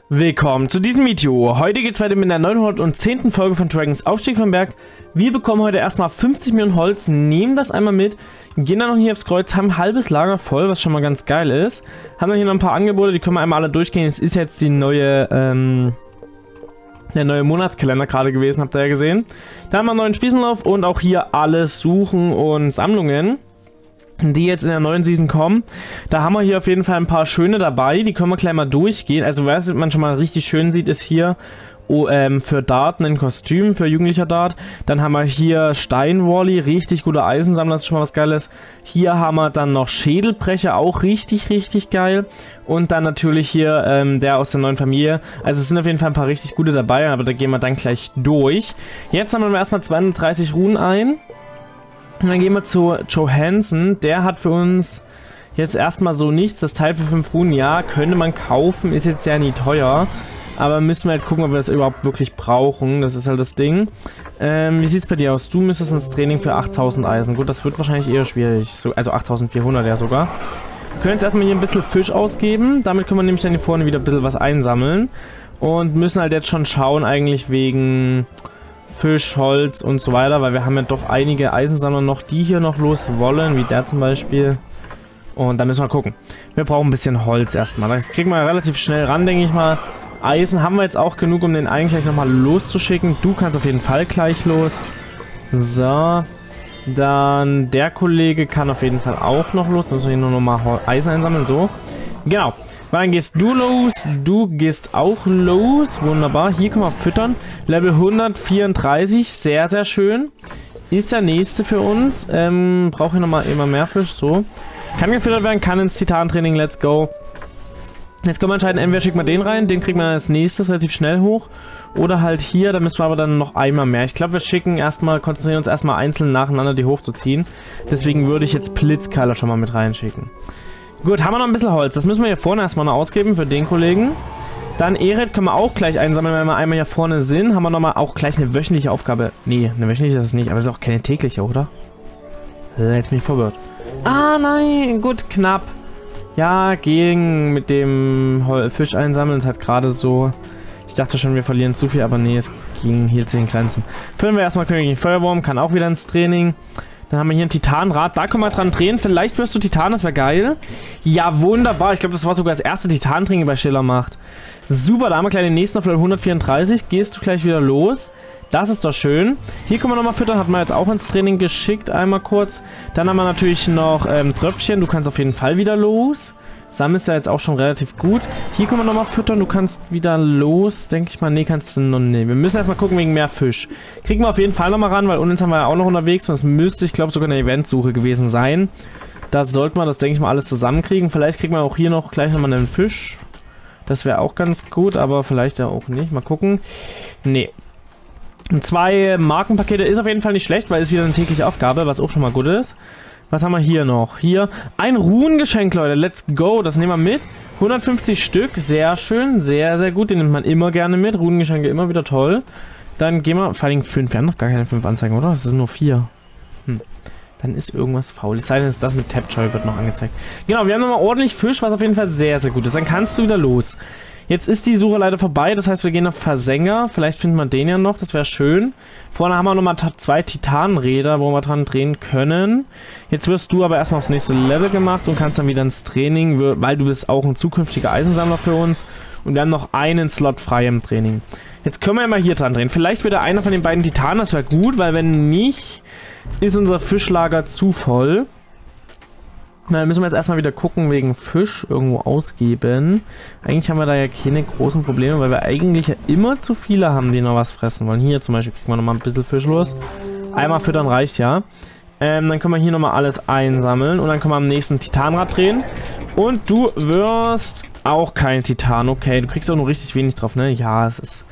Willkommen zu diesem Video. Heute geht es weiter mit der 910. Folge von Dragons Aufstieg vom Berg. Wir bekommen heute erstmal 50 Millionen Holz, nehmen das einmal mit, gehen dann noch hier aufs Kreuz, haben ein halbes Lager voll, was schon mal ganz geil ist. Haben dann hier noch ein paar Angebote, die können wir einmal alle durchgehen. Es ist jetzt die neue, der neue Monatskalender gerade gewesen, habt ihr ja gesehen. Da haben wir einen neuen Spießenlauf und auch hier alles Suchen und Sammlungen, die jetzt in der neuen Season kommen. Da haben wir hier auf jeden Fall ein paar schöne dabei, die können wir gleich mal durchgehen. Also was man schon mal richtig schön sieht, ist hier für Dart ein Kostüm, für jugendlicher Dart. Dann haben wir hier Steinwally, richtig guter Eisensammler, das ist schon mal was Geiles. Hier haben wir dann noch Schädelbrecher, auch richtig geil. Und dann natürlich hier der aus der neuen Familie. Also es sind auf jeden Fall ein paar richtig gute dabei, aber da gehen wir dann gleich durch. Jetzt sammeln wir erstmal 230 Runen ein. Und dann gehen wir zu Johansson. Der hat für uns jetzt erstmal so nichts. Das Teil für 5 Runen, ja, könnte man kaufen. Ist jetzt ja nie teuer. Aber müssen wir halt gucken, ob wir das überhaupt wirklich brauchen. Das ist halt das Ding. Wie sieht es bei dir aus? Du müsstest ins Training für 8000 Eisen. Gut, das wird wahrscheinlich eher schwierig. So, also 8400 ja sogar. Wir können jetzt erstmal hier ein bisschen Fisch ausgeben. Damit können wir nämlich dann hier vorne wieder ein bisschen was einsammeln. Und müssen halt jetzt schon schauen, eigentlich wegen Fisch, Holz und so weiter, weil wir haben ja doch einige Eisensammler noch, die hier noch los wollen, wie der zum Beispiel. Und da müssen wir gucken. Wir brauchen ein bisschen Holz erstmal. Das kriegen wir relativ schnell ran, denke ich mal. Eisen haben wir jetzt auch genug, um den einen gleich nochmal loszuschicken. Du kannst auf jeden Fall gleich los. So. Dann der Kollege kann auf jeden Fall auch noch los. Da müssen wir hier nur nochmal Eisen einsammeln. So. Genau. Dann gehst du los, du gehst auch los, wunderbar, hier können wir füttern, Level 134, sehr schön, ist der nächste für uns, brauche ich nochmal immer mehr Fisch, so, kann gefüttert werden, kann ins Titantraining, let's go. Jetzt können wir entscheiden, entweder schicken wir den rein, den kriegen wir als nächstes relativ schnell hoch, oder halt hier, da müssen wir aber dann noch einmal mehr. Ich glaube, wir schicken erstmal, konzentrieren uns erstmal einzeln nacheinander die hochzuziehen, deswegen würde ich jetzt Blitzkeiler schon mal mit reinschicken. Gut, haben wir noch ein bisschen Holz. Das müssen wir hier vorne erstmal noch ausgeben für den Kollegen. Dann Eret können wir auch gleich einsammeln, wenn wir einmal hier vorne sind. Haben wir nochmal auch gleich eine wöchentliche Aufgabe. Nee, eine wöchentliche ist das nicht, aber es ist auch keine tägliche, oder? Jetzt bin ich verwirrt. Ah, nein, gut, knapp. Ja, ging mit dem Fisch einsammeln. Es hat gerade so... Ich dachte schon, wir verlieren zu viel, aber nee, es ging hier zu den Grenzen. Füllen wir erstmal Königin Feuerwurm, kann auch wieder ins Training. Dann haben wir hier ein Titanrad. Da können wir dran drehen. Vielleicht wirst du Titan, das wäre geil. Ja, wunderbar. Ich glaube, das war sogar das erste Titantraining bei Schiller macht. Super, da haben wir gleich den nächsten auf Level 134. Gehst du gleich wieder los. Das ist doch schön. Hier können wir nochmal füttern. Hat man jetzt auch ins Training geschickt. Einmal kurz. Dann haben wir natürlich noch Tröpfchen. Du kannst auf jeden Fall wieder los. Sammelst ja jetzt auch schon relativ gut. Hier können wir nochmal füttern. Du kannst wieder los. Denke ich mal. Nee, kannst du noch nicht. Wir müssen erstmal gucken wegen mehr Fisch. Kriegen wir auf jeden Fall nochmal ran, weil uns haben wir ja auch noch unterwegs. Und das müsste, ich glaube, sogar eine Eventsuche gewesen sein. Da sollten wir das, denke ich mal, alles zusammenkriegen. Vielleicht kriegen wir auch hier noch gleich nochmal einen Fisch. Das wäre auch ganz gut, aber vielleicht ja auch nicht. Mal gucken. Nee. 2 Markenpakete ist auf jeden Fall nicht schlecht, weil es wieder eine tägliche Aufgabe, was auch schon mal gut ist. Was haben wir hier noch? Hier ein Runengeschenk, Leute. Let's go. Das nehmen wir mit. 150 Stück. Sehr schön. Sehr gut. Den nimmt man immer gerne mit. Runengeschenke immer wieder toll. Dann gehen wir... Vor allem 5. Wir haben noch gar keine 5 Anzeigen, oder? Das ist nur 4. Dann ist irgendwas faul. Es sei denn, das mit Tapjoy wird noch angezeigt. Genau, wir haben nochmal ordentlich Fisch, was auf jeden Fall sehr gut ist. Dann kannst du wieder los. Jetzt ist die Suche leider vorbei, das heißt, wir gehen auf Versänger. Vielleicht finden wir den ja noch, das wäre schön. Vorne haben wir nochmal 2 Titanräder, wo wir dran drehen können. Jetzt wirst du aber erstmal aufs nächste Level gemacht und kannst dann wieder ins Training, weil du bist auch ein zukünftiger Eisensammler für uns. Und wir haben noch einen Slot frei im Training. Jetzt können wir ja mal hier dran drehen. Vielleicht wird einer von den beiden Titanen, das wäre gut, weil wenn nicht, ist unser Fischlager zu voll. Na, dann müssen wir jetzt erstmal wieder gucken wegen Fisch irgendwo ausgeben. Eigentlich haben wir da ja keine großen Probleme, weil wir eigentlich ja immer zu viele haben, die noch was fressen wollen. Hier zum Beispiel kriegen wir nochmal ein bisschen Fisch los. Einmal füttern reicht ja. Dann können wir hier nochmal alles einsammeln und dann können wir am nächsten Titanrad drehen. Und du wirst auch kein Titan. Okay, du kriegst auch nur richtig wenig drauf, ne? Ja, das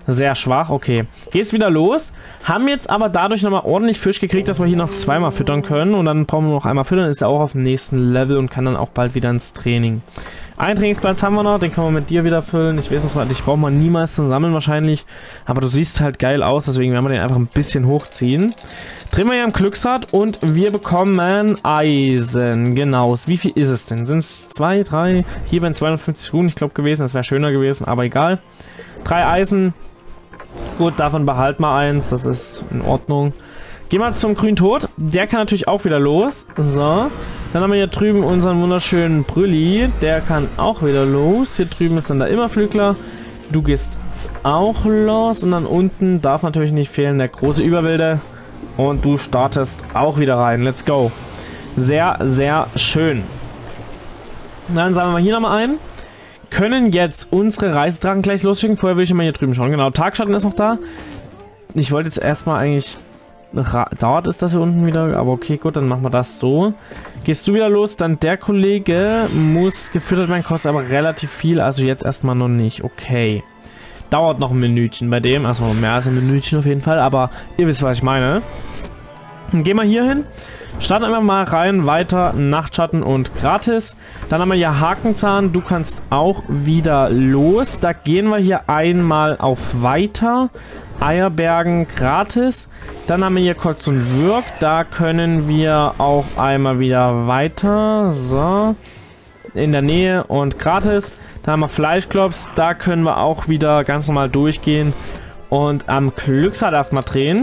Sehr schwach, okay. Gehst wieder los. Haben jetzt aber dadurch nochmal ordentlich Fisch gekriegt, dass wir hier noch zweimal füttern können. Und dann brauchen wir noch einmal füttern, ist er auch auf dem nächsten Level und kann dann auch bald wieder ins Training. Einen Trainingsplatz haben wir noch, den können wir mit dir wieder füllen. Ich weiß nicht, ich brauche mal niemals zum Sammeln wahrscheinlich. Aber du siehst halt geil aus, deswegen werden wir den einfach ein bisschen hochziehen. Drehen wir hier am Glücksrad und wir bekommen Eisen. Genau. Wie viel ist es denn? Sind es 2, 3? Hier wären 250 Runen, ich glaube, gewesen. Das wäre schöner gewesen, aber egal. 3 Eisen. Gut, davon behalten wir eins. Das ist in Ordnung. Gehen wir zum grünen Tod. Der kann natürlich auch wieder los. So. Dann haben wir hier drüben unseren wunderschönen Brülli. Der kann auch wieder los. Hier drüben ist dann der Immerflügler. Du gehst auch los. Und dann unten darf natürlich nicht fehlen der große Überwilde. Und du startest auch wieder rein. Let's go. Sehr, sehr schön. Dann sammeln wir hier nochmal ein. Können jetzt unsere Reisedrachen gleich losschicken. Vorher will ich mal hier drüben schauen. Genau, Tagschatten ist noch da. Ich wollte jetzt erstmal eigentlich... Dort ist das hier unten wieder, aber okay, gut, dann machen wir das so. Gehst du wieder los, dann der Kollege muss gefüttert werden, kostet aber relativ viel, also jetzt erstmal noch nicht. Okay. Dauert noch ein Minütchen bei dem, also mehr als ein Minütchen auf jeden Fall, aber ihr wisst, was ich meine. Dann gehen wir hier hin, starten einfach mal rein, weiter, Nachtschatten und gratis. Dann haben wir hier Hakenzahn, du kannst auch wieder los. Da gehen wir hier einmal auf weiter. Eierbergen gratis. Dann haben wir hier Kotz und Würg. Da können wir auch einmal wieder weiter. So. In der Nähe und gratis. Dann haben wir Fleischklops. Da können wir auch wieder ganz normal durchgehen. Und am Glücksrad erstmal drehen.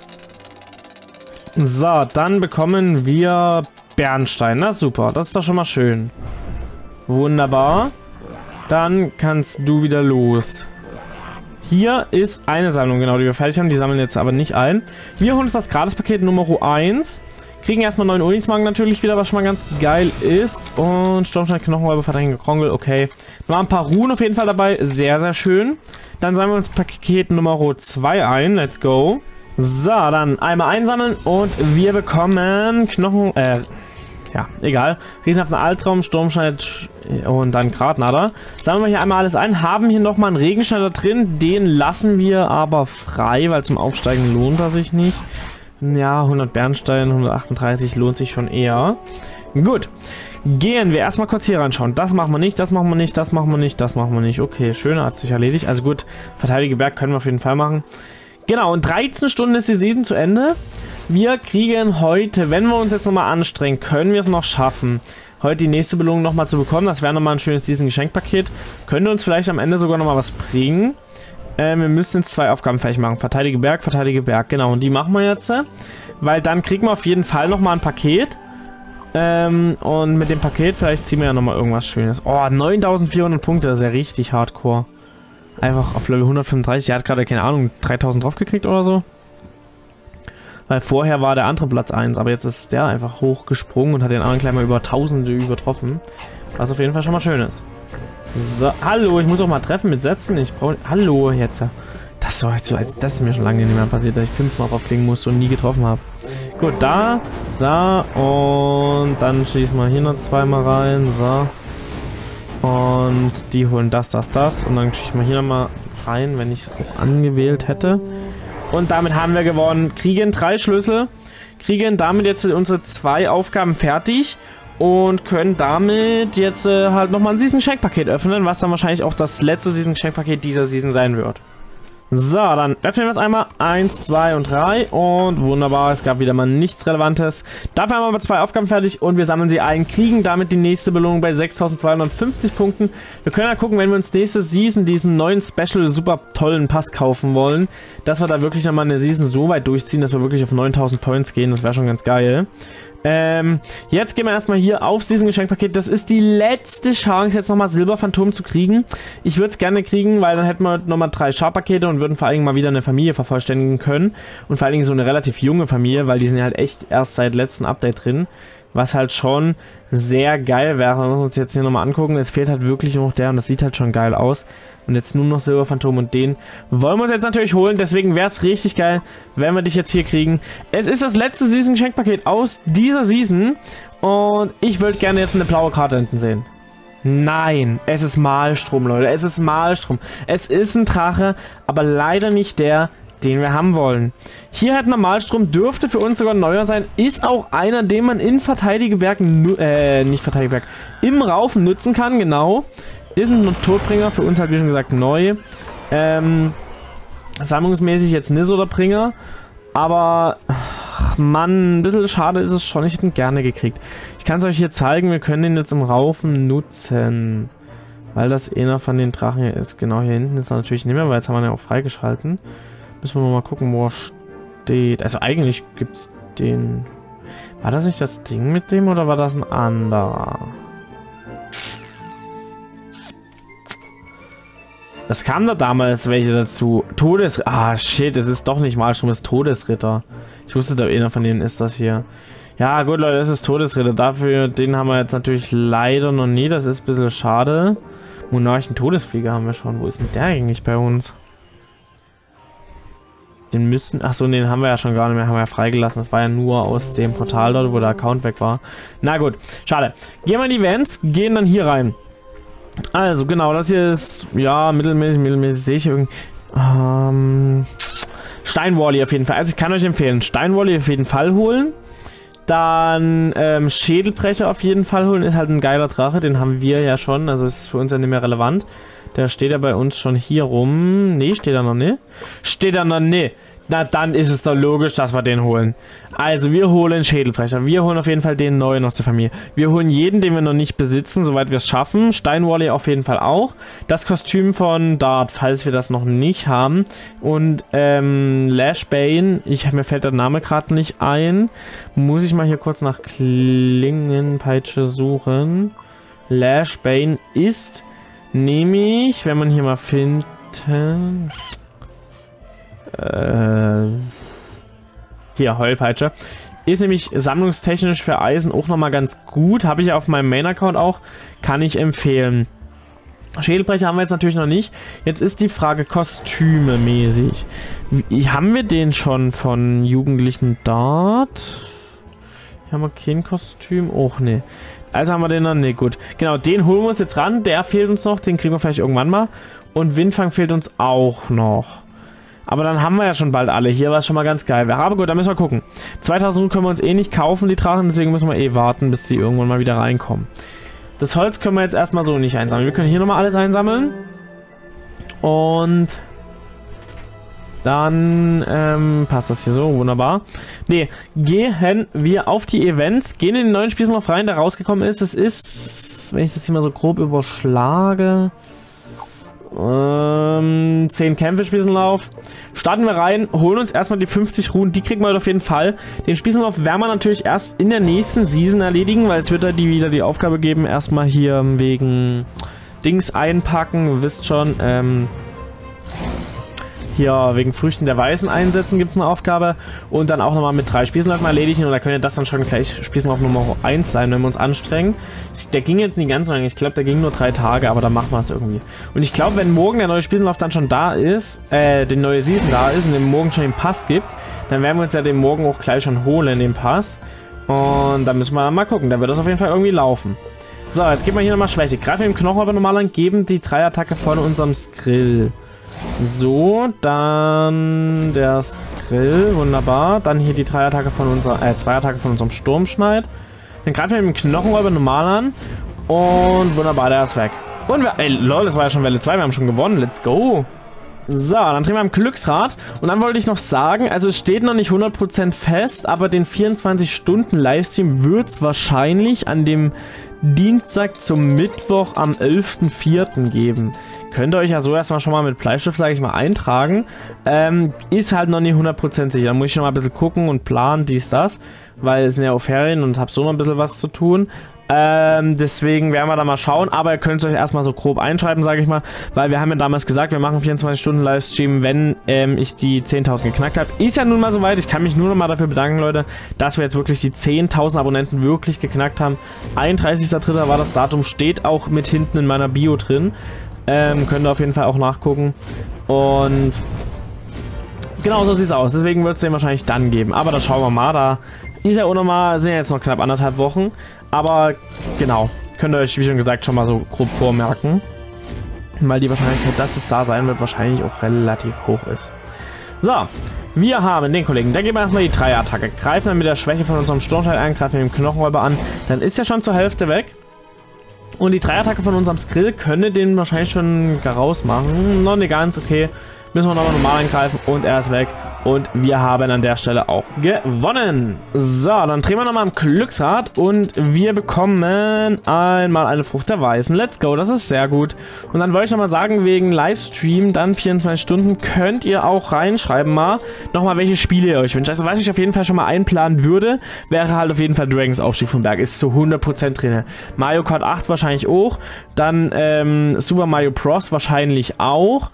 So, dann bekommen wir Bernstein. Na super, das ist doch schon mal schön. Wunderbar. Dann kannst du wieder los. Hier ist eine Sammlung, genau, die wir fertig haben. Die sammeln jetzt aber nicht ein. Wir holen uns das Gratispaket Nummer 1. Kriegen erstmal 9 Unismagen natürlich wieder, was schon mal ganz geil ist. Und Sturmstein, Knochenräuber, verdrängende Krongel, okay. Noch ein paar Ruhen auf jeden Fall dabei, sehr, sehr schön. Dann sammeln wir uns Paket Nummer 2 ein, let's go. So, dann einmal einsammeln und wir bekommen Knochen, ja, egal. Riesenhaften Altraum, Sturmschneit und dann Gratnader. Sammeln wir hier einmal alles ein. Haben hier nochmal einen Regenschneider drin. Den lassen wir aber frei, weil zum Aufsteigen lohnt er sich nicht. Ja, 100 Bernstein, 138 lohnt sich schon eher. Gut. Gehen wir erstmal kurz hier reinschauen. Das machen wir nicht, das machen wir nicht, das machen wir nicht, das machen wir nicht. Okay, schön, hat sich erledigt. Also gut, Verteidige Berg können wir auf jeden Fall machen. Genau, in 13 Stunden ist die Season zu Ende. Wir kriegen heute, wenn wir uns jetzt nochmal anstrengen, können wir es noch schaffen, heute die nächste Belohnung nochmal zu bekommen. Das wäre nochmal ein schönes Season-Geschenkpaket. Könnte uns vielleicht am Ende sogar nochmal was bringen. Wir müssen jetzt 2 Aufgaben fertig machen. Verteidige Berg, genau. Und die machen wir jetzt, weil dann kriegen wir auf jeden Fall nochmal ein Paket. Und mit dem Paket vielleicht ziehen wir ja nochmal irgendwas Schönes. Oh, 9400 Punkte, das ist ja richtig hardcore. Einfach auf Level 135. Er hat gerade, keine Ahnung, 3000 drauf gekriegt oder so. Weil vorher war der andere Platz 1, aber jetzt ist der einfach hochgesprungen und hat den anderen gleich mal über Tausende übertroffen. Was auf jeden Fall schon mal schön ist. So, hallo, ich muss auch mal Treffen mit Sätzen. Ich brauche... Hallo, jetzt. Das ist mir schon lange nicht mehr passiert, dass ich 5-mal auflegen musste und nie getroffen habe. Gut, da, und dann schließen wir hier noch 2-mal rein, so. Und die holen das und dann schießen wir hier nochmal rein, wenn ich es auch angewählt hätte. Und damit haben wir gewonnen. Kriegen 3 Schlüssel. Kriegen damit jetzt unsere 2 Aufgaben fertig. Und können damit jetzt halt nochmal ein Season-Geschenkpaket öffnen. Was dann wahrscheinlich auch das letzte Season-Geschenkpaket dieser Season sein wird. So, dann öffnen wir es einmal. 1, 2 und 3. Und wunderbar, es gab wieder mal nichts Relevantes. Dafür haben wir aber 2 Aufgaben fertig und wir sammeln sie ein. Kriegen damit die nächste Belohnung bei 6250 Punkten. Wir können ja gucken, wenn wir uns nächste Season diesen neuen Special super tollen Pass kaufen wollen, dass wir da wirklich nochmal eine Season so weit durchziehen, dass wir wirklich auf 9000 Points gehen. Das wäre schon ganz geil. Jetzt gehen wir erstmal hier auf Season Geschenkpaket. Das ist die letzte Chance, jetzt nochmal Silberphantom zu kriegen. Ich würde es gerne kriegen, weil dann hätten wir nochmal 3 Sharp-Pakete und würden vor allen Dingen mal wieder eine Familie vervollständigen können. Und vor allen Dingen so eine relativ junge Familie, weil die sind ja halt echt erst seit letztem Update drin. Was halt schon sehr geil wäre. Wir müssen uns jetzt hier nochmal angucken. Es fehlt halt wirklich noch der und das sieht halt schon geil aus. Und jetzt nur noch Silberphantom und den wollen wir uns jetzt natürlich holen. Deswegen wäre es richtig geil, wenn wir dich jetzt hier kriegen. Es ist das letzte Season-Geschenkpaket aus dieser Season. Und ich würde gerne jetzt eine blaue Karte hinten sehen. Nein, es ist Malstrom, Leute. Es ist Malstrom. Es ist ein Drache, aber leider nicht der, den wir haben wollen. Hier hat Malstrom, dürfte für uns sogar neuer sein. Ist auch einer, den man in Verteidigebergen, nicht Verteidigeberg, im Raufen nutzen kann, genau. Ist ein Todbringer, für uns halt wie schon gesagt neu. Sammlungsmäßig jetzt nicht so der Bringer. Aber, ach Mann, ein bisschen schade ist es schon. Ich hätte ihn gerne gekriegt. Ich kann es euch hier zeigen, wir können ihn jetzt im Raufen nutzen. Weil das einer von den Drachen hier ist. Genau, hier hinten ist er natürlich nicht mehr, weil jetzt haben wir ihn ja auch freigeschalten. Müssen wir mal gucken, wo er steht. Also eigentlich gibt es den... War das nicht das Ding mit dem oder war das ein anderer? Das kam da damals welche dazu. Ah, shit, es ist doch nicht Malstrom, es ist Todesritter. Ich wusste, da einer von denen ist das hier. Ja, gut, Leute, das ist Todesritter. Dafür, den haben wir jetzt natürlich leider noch nie. Das ist ein bisschen schade. Monarchen Todesflieger haben wir schon. Wo ist denn der eigentlich bei uns? Den müssten... Achso, den haben wir ja schon gar nicht mehr. Haben wir ja freigelassen. Das war ja nur aus dem Portal dort, wo der Account weg war. Na gut, schade. Gehen wir in die Events, gehen dann hier rein. Also, genau, das hier ist, ja, mittelmäßig sehe ich irgendwie. Steinwally auf jeden Fall. Also, ich kann euch empfehlen, Steinwally auf jeden Fall holen. Dann Schädelbrecher auf jeden Fall holen. Ist halt ein geiler Drache, den haben wir ja schon. Also, ist für uns ja nicht mehr relevant. Der steht ja bei uns schon hier rum. Nee, steht er noch nicht. Steht er noch nicht. Na, dann ist es doch logisch, dass wir den holen. Also, wir holen Schädelbrecher. Wir holen auf jeden Fall den neuen aus der Familie. Wir holen jeden, den wir noch nicht besitzen, soweit wir es schaffen. Steinwally auf jeden Fall auch. Das Kostüm von Dart, falls wir das noch nicht haben. Und, Lashbane. Mir fällt der Name gerade nicht ein. Muss ich mal hier kurz nach Klingenpeitsche suchen. Lashbane ist nämlich, wenn man hier mal findet... hier, Heulpeitsche. Ist nämlich sammlungstechnisch für Eisen auch nochmal ganz gut. Habe ich auf meinem Main-Account auch. Kann ich empfehlen. Schädelbrecher haben wir jetzt natürlich noch nicht. Jetzt ist die Frage Kostüme mäßig. Haben wir den schon von Jugendlichen Dart? Hier haben wir kein Kostüm. Och, ne. Also haben wir den noch. Ne, gut. Genau, den holen wir uns jetzt ran. Der fehlt uns noch. Den kriegen wir vielleicht irgendwann mal. Und Windfang fehlt uns auch noch. Aber dann haben wir ja schon bald alle hier, was schon mal ganz geil wäre. Aber gut, dann müssen wir gucken. 2000 können wir uns eh nicht kaufen, die Drachen. Deswegen müssen wir eh warten, bis die irgendwann mal wieder reinkommen. Das Holz können wir jetzt erstmal so nicht einsammeln. Wir können hier nochmal alles einsammeln. Und dann passt das hier so. Wunderbar. Ne, gehen wir auf die Events. Gehen in den neuen Spießlauf rein, der rausgekommen ist. Das ist, wenn ich das hier mal so grob überschlage... 10 Kämpfe Spießenlauf. Starten wir rein, holen uns erstmal die 50 Runen, die kriegen wir auf jeden Fall. Den Spießenlauf werden wir natürlich erst in der nächsten Season erledigen, weil es wird da wieder die Aufgabe geben, erstmal hier wegen Dings einpacken, ihr wisst schon, hier wegen Früchten der Weisen einsetzen gibt es eine Aufgabe und dann auch nochmal mit 3 Spießenläufen erledigen und da könnte das dann schon gleich Spießenlauf Nummer 1 sein, wenn wir uns anstrengen. Der ging jetzt nicht ganz so lange, ich glaube der ging nur 3 Tage, aber da machen wir es irgendwie. Und ich glaube, wenn morgen der neue Spießenlauf dann schon da ist, die neue Season da ist und dem morgen schon den Pass gibt, dann werden wir uns ja den morgen auch gleich schon holen, den Pass. Und dann müssen wir dann mal gucken, da wird das auf jeden Fall irgendwie laufen. So, jetzt geben wir hier nochmal Schwäche. Greifen wir im Knochen aber normal an, geben die 3-Attacke von unserem Skrill. So, dann der Skrill, wunderbar. Dann hier die 3-Attacke von unserer, 2-Attacke von unserem Sturmschneid. Dann greifen wir mit dem Knochenräuber normal an. Und wunderbar, der ist weg. Und wir, ey, lol, das war ja schon Welle 2, wir haben schon gewonnen, let's go. So, dann drehen wir am Glücksrad. Und dann wollte ich noch sagen, also es steht noch nicht 100% fest, aber den 24-Stunden-Livestream wird es wahrscheinlich an dem Dienstag zum Mittwoch am 11.04. geben. Könnt ihr euch ja so erstmal schon mal mit Bleistift, sage ich mal, eintragen. Ist halt noch nicht 100% sicher. Da muss ich noch mal ein bisschen gucken und planen, dies, das. Weil es sind ja auch Ferien und habe so noch ein bisschen was zu tun. Deswegen werden wir da mal schauen. Aber ihr könnt es euch erstmal so grob einschreiben, sage ich mal. Weil wir haben ja damals gesagt, wir machen 24-Stunden-Livestream, wenn ich die 10.000 geknackt habe. Ist ja nun mal soweit. Ich kann mich nur noch mal dafür bedanken, Leute, dass wir jetzt wirklich die 10.000 Abonnenten wirklich geknackt haben. 31.03. war das Datum, steht auch mit hinten in meiner Bio drin. Könnt ihr auf jeden Fall auch nachgucken. Und genau so sieht es aus. Deswegen wird es den wahrscheinlich dann geben. Aber da schauen wir mal. Da ist ja auch noch mal, sind ja jetzt noch knapp 1,5 Wochen. Aber genau. Könnt ihr euch, wie schon gesagt, schon mal so grob vormerken. Weil die Wahrscheinlichkeit, dass es da sein wird, wahrscheinlich auch relativ hoch ist. So, wir haben den Kollegen. Da geben wir erstmal die Dreierattacke. Greifen dann mit der Schwäche von unserem Sturmteil an, greifen mit dem Knochenräuber an. Dann ist er schon zur Hälfte weg. Und die Dreierattacke von unserem Skrill könnte den wahrscheinlich schon rausmachen. Noch nicht ganz, okay. Müssen wir nochmal normal angreifen und er ist weg. Und wir haben an der Stelle auch gewonnen. So, dann drehen wir nochmal am Glücksrad und wir bekommen einmal eine Frucht der Weißen. Let's go, das ist sehr gut. Und dann wollte ich nochmal sagen, wegen Livestream, dann 24 Stunden, könnt ihr auch reinschreiben mal, nochmal welche Spiele ihr euch wünscht. Also was ich auf jeden Fall schon mal einplanen würde, wäre halt auf jeden Fall Dragons Aufstieg vom Berg. Ist zu 100% drin. Mario Kart 8 wahrscheinlich auch. Dann Super Mario Bros. Wahrscheinlich auch.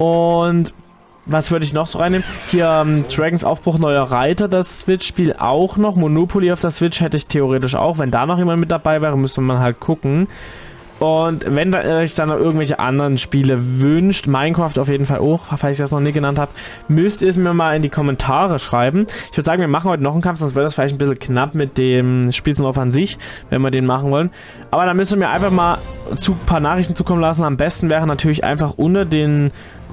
Und was würde ich noch so reinnehmen? Hier Dragons Aufbruch neuer Reiter, das Switch-Spiel auch noch. Monopoly auf der Switch hätte ich theoretisch auch. Wenn da noch jemand mit dabei wäre, müsste man halt gucken. Und wenn euch dann noch irgendwelche anderen Spiele wünscht, Minecraft auf jeden Fall auch, falls ich das noch nie genannt habe, müsst ihr es mir mal in die Kommentare schreiben. Ich würde sagen, wir machen heute noch einen Kampf, sonst wird das vielleicht ein bisschen knapp mit dem Spießenlauf an sich, wenn wir den machen wollen. Aber dann müsst ihr mir einfach mal ein paar Nachrichten zukommen lassen. Am besten wäre natürlich einfach unter den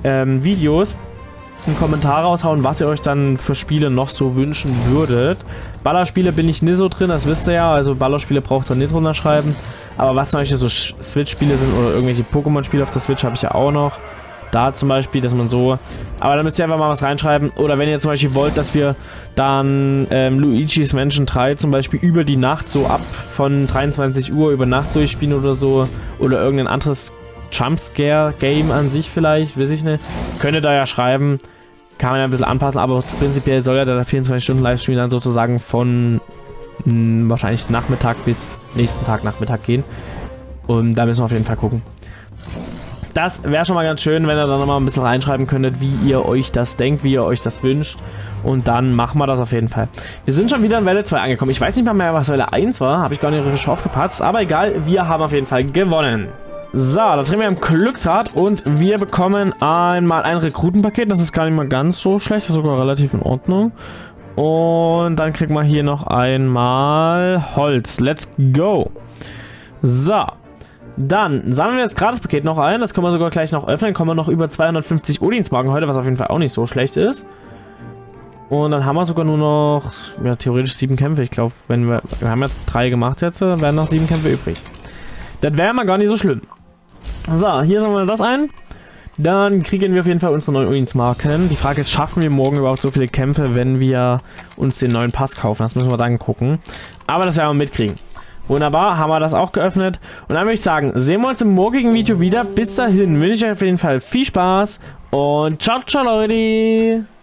Videos einen Kommentar raushauen, was ihr euch dann für Spiele noch so wünschen würdet. Ballerspiele bin ich nicht so drin, das wisst ihr ja, also Ballerspiele braucht ihr nicht runterschreiben. Aber was zum Beispiel so Switch-Spiele sind oder irgendwelche Pokémon-Spiele auf der Switch habe ich ja auch noch. Da zum Beispiel, dass man so... Aber da müsst ihr einfach mal was reinschreiben. Oder wenn ihr zum Beispiel wollt, dass wir dann Luigi's Mansion 3 zum Beispiel über die Nacht so ab von 23 Uhr über Nacht durchspielen oder so. Oder irgendein anderes Jumpscare-Game an sich vielleicht, weiß ich nicht. Könnt ihr da ja schreiben. Kann man ja ein bisschen anpassen, aber prinzipiell soll ja der 24-Stunden-Livestream dann sozusagen von wahrscheinlich Nachmittag bis nächsten Tag Nachmittag gehen. Und da müssen wir auf jeden Fall gucken. Das wäre schon mal ganz schön, wenn ihr dann nochmal ein bisschen reinschreiben könntet, wie ihr euch das denkt, wie ihr euch das wünscht. Und dann machen wir das auf jeden Fall. Wir sind schon wieder in Welle 2 angekommen. Ich weiß nicht mal mehr, was Welle 1 war. Habe ich gar nicht richtig aufgepasst. Aber egal, wir haben auf jeden Fall gewonnen. So, da drehen wir am Glücksrad und wir bekommen einmal ein Rekrutenpaket. Das ist gar nicht mal ganz so schlecht, das ist sogar relativ in Ordnung. Und dann kriegen wir hier noch einmal Holz. Let's go. So, dann sammeln wir das Gratispaket noch ein. Das können wir sogar gleich noch öffnen. Kommen wir noch über 250 Odinsmarken heute, was auf jeden Fall auch nicht so schlecht ist. Und dann haben wir sogar nur noch, ja, theoretisch 7 Kämpfe. Ich glaube, wenn wir haben ja 3 gemacht jetzt, dann werden noch 7 Kämpfe übrig. Das wäre mal gar nicht so schlimm. So, hier sammeln wir das ein. Dann kriegen wir auf jeden Fall unsere neuen Odinsmarken. Die Frage ist, schaffen wir morgen überhaupt so viele Kämpfe, wenn wir uns den neuen Pass kaufen? Das müssen wir dann gucken. Aber das werden wir mitkriegen. Wunderbar, haben wir das auch geöffnet. Und dann würde ich sagen, sehen wir uns im morgigen Video wieder. Bis dahin wünsche ich euch auf jeden Fall viel Spaß und ciao, ciao, Leute.